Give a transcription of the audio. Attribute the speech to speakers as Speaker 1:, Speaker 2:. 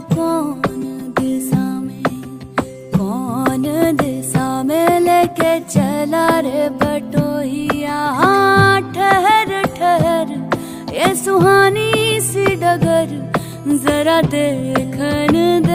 Speaker 1: कौन दिशा में लेके चला रे बटोहिया। हाँ ठहर ठहर ये सुहानी सी डगर जरा देखन